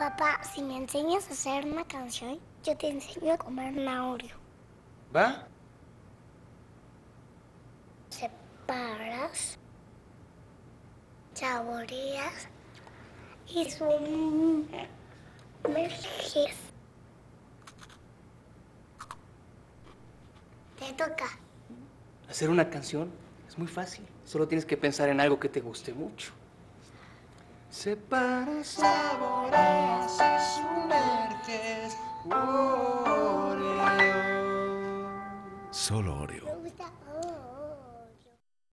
Papá, si me enseñas a hacer una canción, yo te enseño a comer una Oreo. ¿Va? Separas, saboreas y sumerges. Te toca. Hacer una canción es muy fácil. Solo tienes que pensar en algo que te guste mucho. Separas, saboreas y sumerges. Oreo. Solo Oreo.